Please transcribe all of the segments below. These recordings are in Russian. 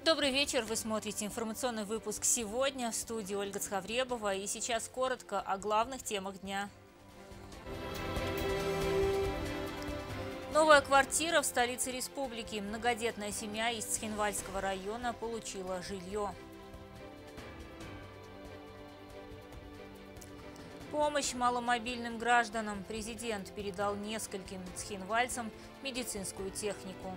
Добрый вечер. Вы смотрите информационный выпуск «Сегодня». В студии Ольга Цхавребова. И сейчас коротко о главных темах дня. Новая квартира в столице республики. Многодетная семья из Цхинвальского района получила жилье. Помощь маломобильным гражданам. Президент передал нескольким цхинвальцам медицинскую технику.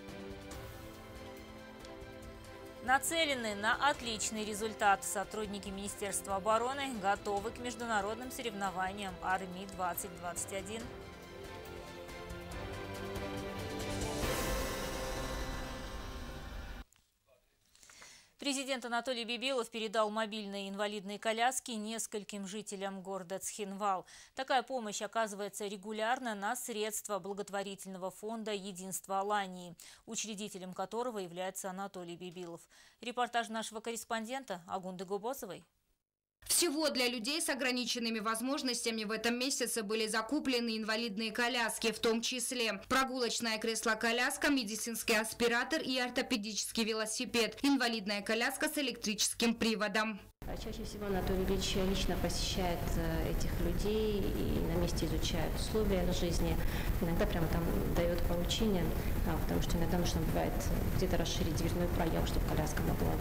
Нацелены на отличный результат. Сотрудники Министерства обороны готовы к международным соревнованиям Армии-2021. Президент Анатолий Бибилов передал мобильные инвалидные коляски нескольким жителям города Цхинвал. Такая помощь оказывается регулярно на средства благотворительного фонда «Единство Алании», учредителем которого является Анатолий Бибилов. Репортаж нашего корреспондента Агунды Губозовой. Всего для людей с ограниченными возможностями в этом месяце были закуплены инвалидные коляски, в том числе прогулочное кресло-коляска, медицинский аспиратор и ортопедический велосипед, инвалидная коляска с электрическим приводом. Чаще всего Анатолий Ильич лично посещает этих людей и на месте изучает условия жизни. Иногда прямо там дает поручения, потому что иногда нужно бывает где-то расширить дверной проем, чтобы коляска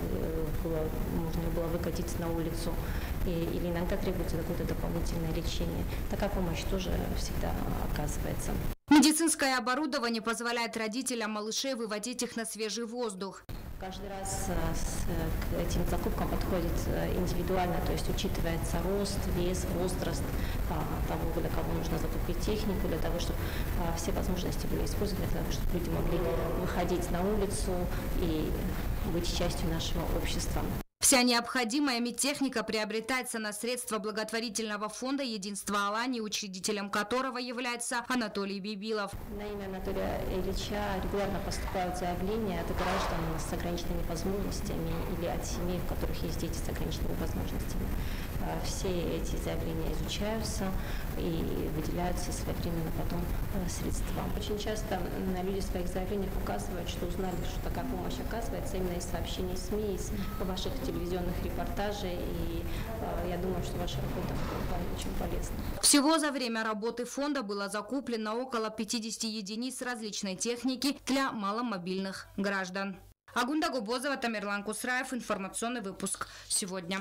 можно было выкатиться на улицу. Или иногда требуется какое-то дополнительное лечение. Такая помощь тоже всегда оказывается. Медицинское оборудование позволяет родителям малышей выводить их на свежий воздух. Каждый раз к этим закупкам подходит индивидуально, то есть учитывается рост, вес, возраст того, для кого нужно закупить технику, для того, чтобы все возможности были использованы, для того, чтобы люди могли выходить на улицу и быть частью нашего общества. Вся необходимая медтехника приобретается на средства благотворительного фонда «Единство Алании», учредителем которого является Анатолий Бибилов. На имя Анатолия Ильича регулярно поступают заявления от граждан с ограниченными возможностями или от семей, в которых есть дети с ограниченными возможностями. Все эти заявления изучаются и выделяются своевременно потом средства. Очень часто люди в своих заявлениях указывают, что узнали, что такая помощь оказывается именно из сообщений СМИ, из ваших телевизионных репортажей. И я думаю, что ваша работа очень полезна. Всего за время работы фонда было закуплено около 50 единиц различной техники для маломобильных граждан. Агунда Губозова, Тамерлан Кусраев. Информационный выпуск «Сегодня».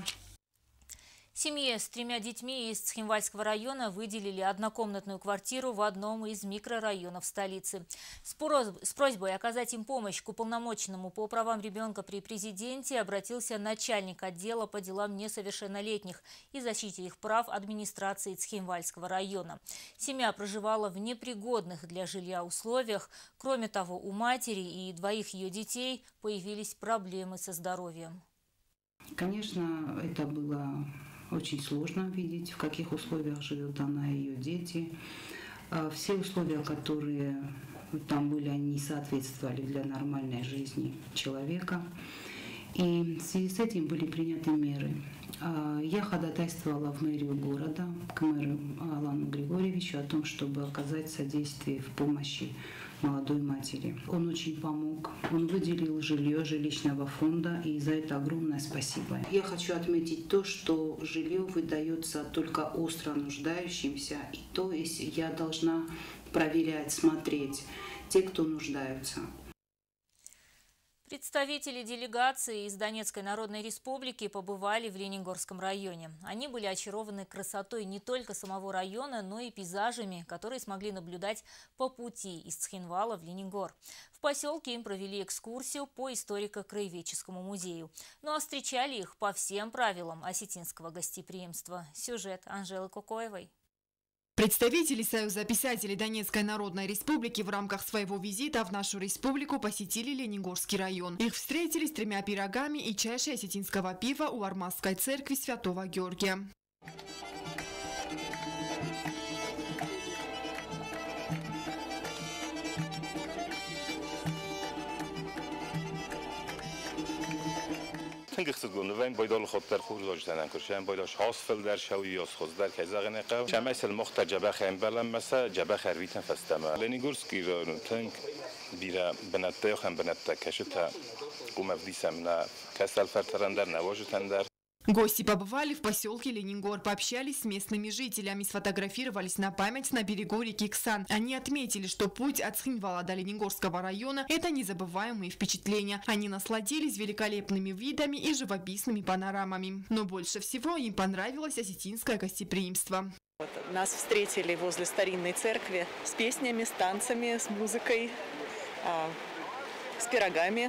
Семье с 3 детьми из Цхинвальского района выделили однокомнатную квартиру в одном из микрорайонов столицы. С просьбой оказать им помощь к уполномоченному по правам ребенка при президенте обратился начальник отдела по делам несовершеннолетних и защите их прав администрации Цхинвальского района. Семья проживала в непригодных для жилья условиях. Кроме того, у матери и 2 ее детей появились проблемы со здоровьем. Конечно, это было очень сложно видеть, в каких условиях живет она и ее дети. Все условия, которые там были, они не соответствовали для нормальной жизни человека. И в связи с этим были приняты меры. Я ходатайствовала в мэрию города, к мэру Алану Григорьевичу, о том, чтобы оказать содействие в помощи молодой матери. Он очень помог, он выделил жилье жилищного фонда, и за это огромное спасибо. Я хочу отметить то, что жилье выдается только остро нуждающимся, и то есть я должна проверять, смотреть те, кто нуждаются. Представители делегации из Донецкой Народной Республики побывали в Лениногорском районе. Они были очарованы красотой не только самого района, но и пейзажами, которые смогли наблюдать по пути из Цхинвала в Лениногор. В поселке им провели экскурсию по историко-краеведческому музею. Ну а встречали их по всем правилам осетинского гостеприимства. Сюжет Анжелы Кокоевой. Представители Союза писателей Донецкой Народной Республики в рамках своего визита в нашу республику посетили Лениногорский район. Их встретили с 3 пирогами и чашей осетинского пива у Армазской церкви Святого Георгия. تنگخت گونه باید خود در خور داشتن کرشن باید حاصل در شوی خود در کزاق نقاب شمس المخت جبه خیم بلم مسا جبه خرویتن فستما لنیگورسکی رو تنگ بیره بنته خم بنته کشته Гости побывали в поселке Ленингор, пообщались с местными жителями, сфотографировались на память на берегу реки Ксан. Они отметили, что путь от Цхинвала до Ленингорского района – это незабываемые впечатления. Они насладились великолепными видами и живописными панорамами. Но больше всего им понравилось осетинское гостеприимство. Нас встретили возле старинной церкви с песнями, с танцами, с музыкой, с пирогами.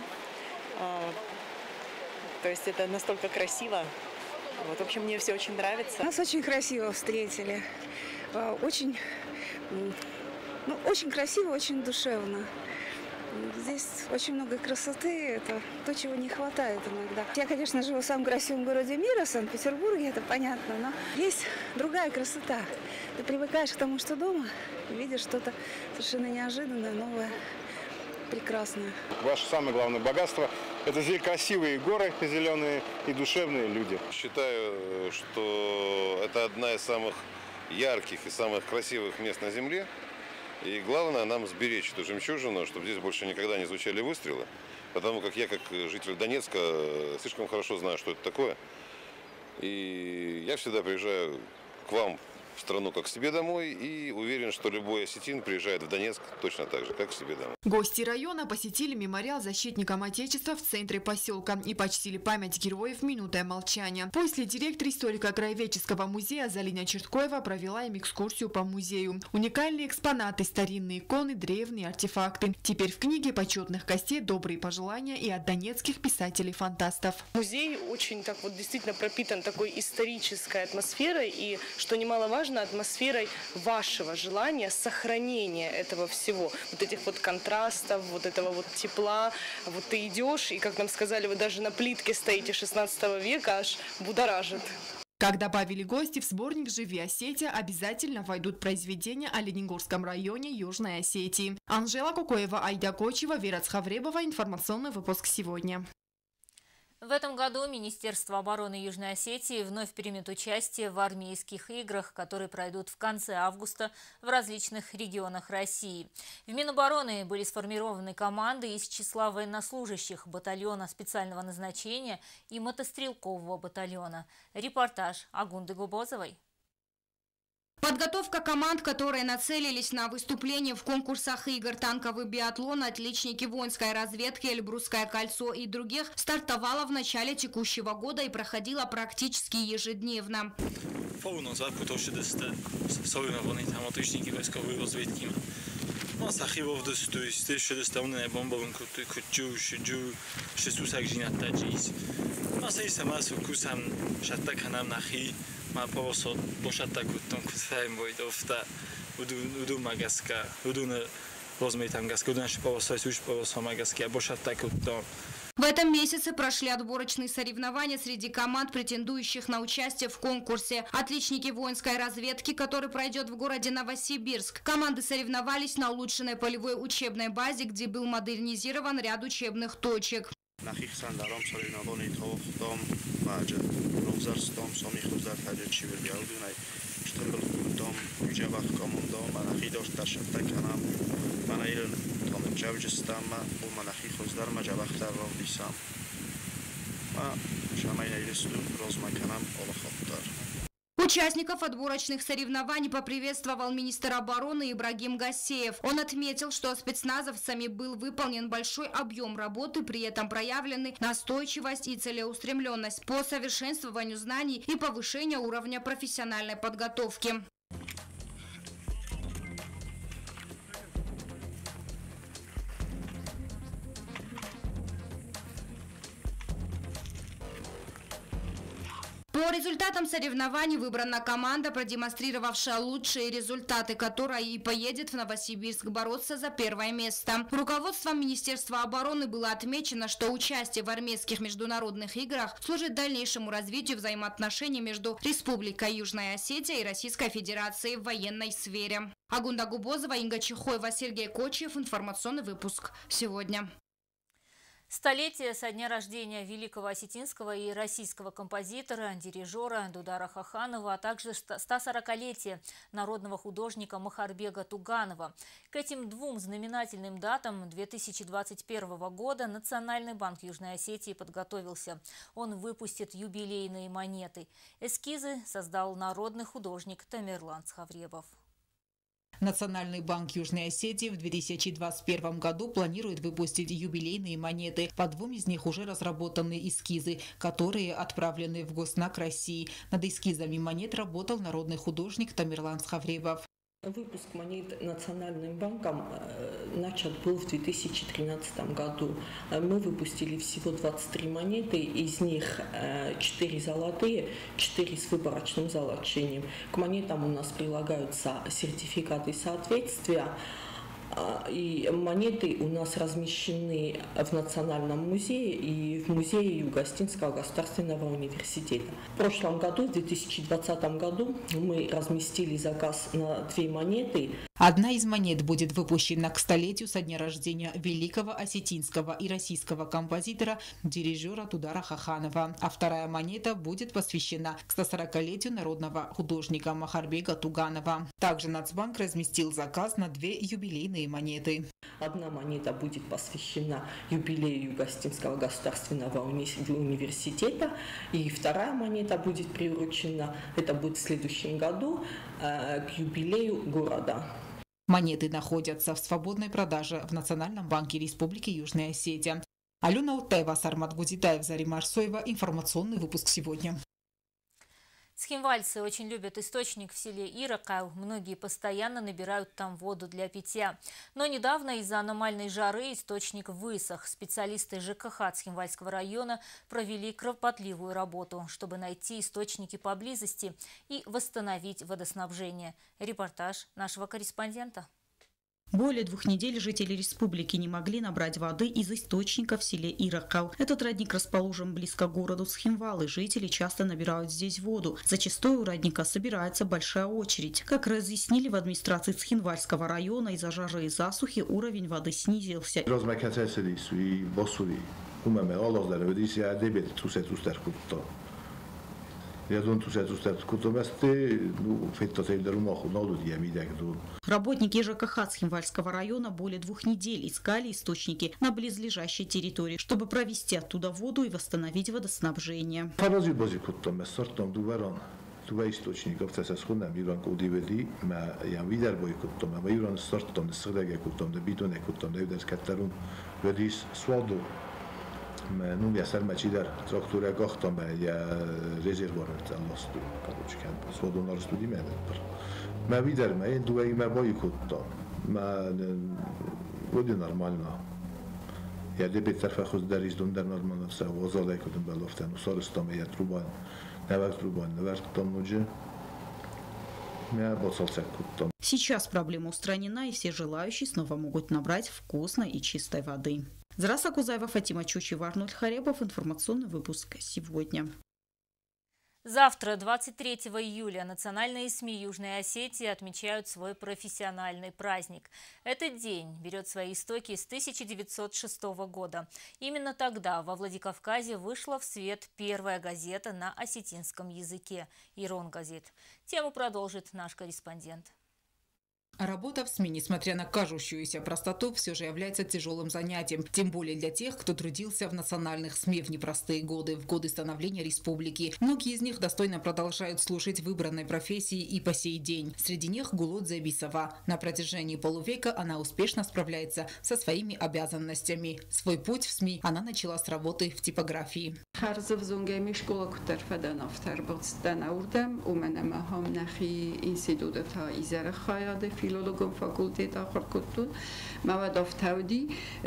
То есть это настолько красиво. В общем, мне все очень нравится. Нас очень красиво встретили. Очень красиво, очень душевно. Здесь очень много красоты. Это то, чего не хватает иногда. Я, конечно, живу в самом красивом городе мира, Санкт-Петербурге, это понятно. Но есть другая красота. Ты привыкаешь к тому, что дома, и видишь что-то совершенно неожиданное, новое, прекрасное. Ваше самое главное богатство – это здесь красивые горы, зеленые и душевные люди. Считаю, что это одна из самых ярких и самых красивых мест на Земле. И главное нам сберечь эту жемчужину, чтобы здесь больше никогда не звучали выстрелы. Потому как я, как житель Донецка, слишком хорошо знаю, что это такое. И я всегда приезжаю к вам в страну как к себе домой и уверен, что любой осетин приезжает в Донецк точно так же, как к себе домой. Гости района посетили мемориал защитникам Отечества в центре поселка и почтили память героев минутой молчания. После директор историко-краеведческого музея Залиня Черткоева провела им экскурсию по музею. Уникальные экспонаты, старинные иконы, древние артефакты. Теперь в книге почетных гостей добрые пожелания и от донецких писателей-фантастов. Музей очень действительно пропитан такой исторической атмосферой и, что немаловажно, атмосферой вашего желания сохранения этого всего. Вот этих контрастов, этого тепла. Ты идешь, и, как нам сказали, вы даже на плитке стоите 16 века, аж будоражит. Как добавили гости, в сборник «Живи Осетия» обязательно войдут произведения о Ленингорском районе Южной Осетии. Анжела Кукоева, Айда Кочева, Вера Цхавребова. Информационный выпуск сегодня. В этом году Министерство обороны Южной Осетии вновь примет участие в армейских играх, которые пройдут в конце августа в различных регионах России. В Минобороны были сформированы команды из числа военнослужащих батальона специального назначения и мотострелкового батальона. Репортаж Агунды Губозовой. Подготовка команд, которые нацелились на выступление в конкурсах игр «Танковый биатлон», «Отличники воинской разведки», «Эльбрусское кольцо» и других, стартовала в начале текущего года и проходила практически ежедневно. ما پاسد باشد تکوتون کتفیم باید افته ودو مگسکه ودو розмейтам гаске ودونش پاسای سوش پاسا مگسکه باشد تکوتون. В этом месяце прошли отборочные соревнования среди команд, претендующих на участие в конкурсе «Отличники воинской разведки», который пройдет в городе Новосибирск. Команды соревновались на улучшенной полевой учебной базе, где был модернизирован ряд учебных точек. Участников отборочных соревнований поприветствовал министр обороны Ибрагим Гасеев. Он отметил, что спецназовцами был выполнен большой объем работы, при этом проявлены настойчивость и целеустремленность по совершенствованию знаний и повышению уровня профессиональной подготовки. По результатам соревнований выбрана команда, продемонстрировавшая лучшие результаты, которая и поедет в Новосибирск бороться за первое место. Руководством Министерства обороны было отмечено, что участие в армейских международных играх служит дальнейшему развитию взаимоотношений между Республикой Южная Осетия и Российской Федерацией в военной сфере. Агунда Губозова, Инга Чехоева, Сергей Кочев. Информационный выпуск сегодня. Столетие со дня рождения великого осетинского и российского композитора, дирижера Дудара Хаханова, а также 140-летие народного художника Махарбега Туганова. К этим двум знаменательным датам 2021 года Национальный банк Южной Осетии подготовился. Он выпустит юбилейные монеты. Эскизы создал народный художник Тамерлан Схавребов. Национальный банк Южной Осетии в 2021 году планирует выпустить юбилейные монеты. По двум из них уже разработаны эскизы, которые отправлены в Госнак России. Над эскизами монет работал народный художник Тамерлан Схавребов. Выпуск монет Национальным банком начат был в 2013 году. Мы выпустили всего 23 монеты, из них 4 золотые, 4 с выборочным золочением. К монетам у нас прилагаются сертификаты соответствия. И монеты у нас размещены в Национальном музее и в музее Юго-Осетинского государственного университета. В прошлом году, в 2020 году, мы разместили заказ на 2 монеты. Одна из монет будет выпущена к столетию со дня рождения великого осетинского и российского композитора, дирижера Дудара Хаханова, а вторая монета будет посвящена к 140-летию народного художника Махарбега Туганова. Также Нацбанк разместил заказ на 2 юбилейные монеты. Одна монета будет посвящена юбилею Юго-Осетинского государственного университета, и вторая монета будет приурочена, это будет в следующем году, к юбилею города. Монеты находятся в свободной продаже в Национальном банке Республики Южная Осетия. Алена Утаева, Сармат Гудитаев, Зарима Арсоева. Информационный выпуск сегодня. Схимвальцы очень любят источник в селе Иракау. Многие постоянно набирают там воду для питья. Но недавно из-за аномальной жары источник высох. Специалисты ЖКХ Схимвальского района провели кропотливую работу, чтобы найти источники поблизости и восстановить водоснабжение. Репортаж нашего корреспондента. Более 2 недель жители республики не могли набрать воды из источника в селе Иракау. Этот родник расположен близко к городу Схимвал, и жители часто набирают здесь воду. Зачастую у родника собирается большая очередь. Как разъяснили в администрации Схимвальского района, из-за жары и засухи уровень воды снизился. Работники ЖКХ Схимвальского района более 2 недель искали источники на близлежащей территории, чтобы провести оттуда воду и восстановить водоснабжение. Ну, я сам мачидар трактора гахтам я резервуар заласту, короче, с водой на растуди меня. Мы видели, мы дуаи мы бойкотом, мы воды нормально. Я дебет тарфахуз дарис дундер нормально, все возале кудем балофтан, усарстам я трубан, навер там уже. Сейчас проблема устранена, и все желающие снова могут набрать вкусной и чистой воды. Зраса Кузаева, Фатима Чучева, Арнольд Харебов. Информационный выпуск сегодня. Завтра, 23 июля, национальные СМИ Южной Осетии отмечают свой профессиональный праздник. Этот день берет свои истоки с 1906 года. Именно тогда во Владикавказе вышла в свет первая газета на осетинском языке – Ирон Газет. Тему продолжит наш корреспондент. Работа в СМИ, несмотря на кажущуюся простоту, все же является тяжелым занятием. Тем более для тех, кто трудился в национальных СМИ в непростые годы, в годы становления республики. Многие из них достойно продолжают служить выбранной профессии и по сей день. Среди них Гулодзе Бисова. На протяжении полувека она успешно справляется со своими обязанностями. Свой путь в СМИ она начала с работы в типографии. فیلولوژی فاکولته آخر کتون مواد افتادی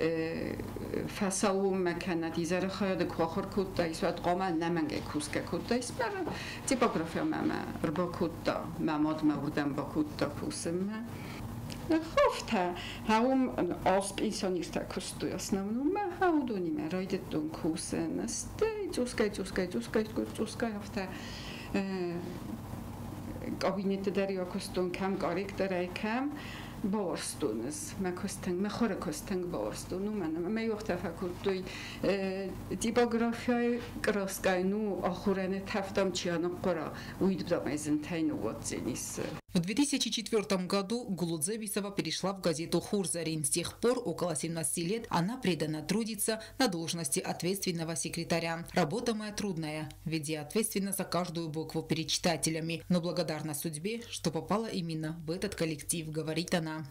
فساو مکانت ایزار خیاد کاخر کتا ایسوات قامل نمنگه کوسکه کتا ایس بر تیپوگرافی ماما ربا کتا ماماد موردم با کتا کوسم خفته هم آسپ انسانی است کستوی اسنامون ما هودونی مرایت دون کوسن است جوسکای هفته کابینت دریا کستون کم کارکترای کم باورستونز مکستنگ مخور کستنگ باورستونو من یوخت تفکر توی دیپوگرافیای کراسکاینو آخرین تفتم چیانو قرا وید بدم ازن تاینو واتزینیس. В 2004 году Гулудзевисова перешла в газету «Хурзарин». С тех пор, около 17 лет, она преданно трудится на должности ответственного секретаря. Работа моя трудная, ведь я ответственна за каждую букву перед читателями, но благодарна судьбе, что попала именно в этот коллектив, говорит она.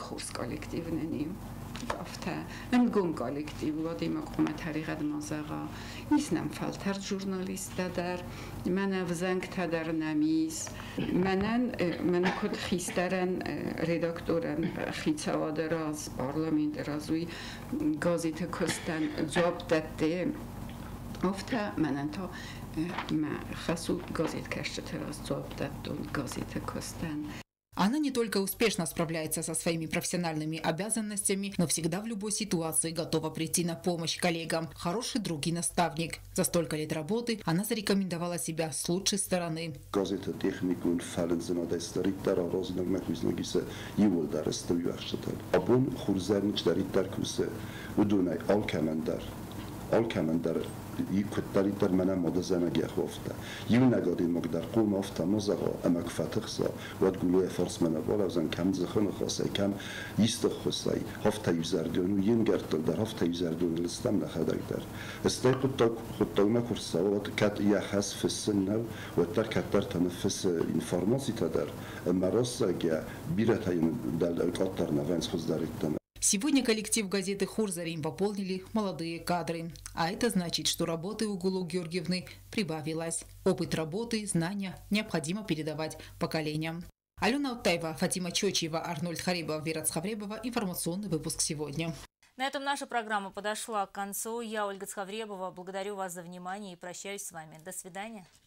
رفته من گم کالکتیو وادی مقام طریقت مازاقا نیستم فلتر ژورنالیست در من افزنگ تدر نمیز من کد خیسترن رداکتورن خیتسواد راز پارلمنت رازوی گازیت کستن جواب داده افته من تا خاصو گازیت کشت راز جواب دادن گازیت کستن. Она не только успешно справляется со своими профессиональными обязанностями, но всегда в любой ситуации готова прийти на помощь коллегам. Хороший друг и наставник. За столько лет работы она зарекомендовала себя с лучшей стороны. يكتري در منم ماده زنگی خوفته یو نگادی مقدر قوم افته مزغا امک فتح سا ود گلوی فرس من بالا زن کم زخن خاصه کم یست خاصه هفته یزردون و ین گرتل در هفته یزردون لستم نخدای در استای خطا ما کرسا و کت یخس فسن نو و در کتر تنفس اینفورماسی تدر مراس گه بیرت این دل کاتر نوانس خوز داریتن. Сегодня коллектив газеты «Хурзарин» пополнили молодые кадры. А это значит, что работы у Гулу Георгиевны прибавилось. Опыт работы, знания необходимо передавать поколениям. Алена Оттаева, Фатима Чочева, Арнольд Харибов, Вера Цхавребова. Информационный выпуск сегодня. На этом наша программа подошла к концу. Я, Ольга Цхавребова, благодарю вас за внимание и прощаюсь с вами. До свидания.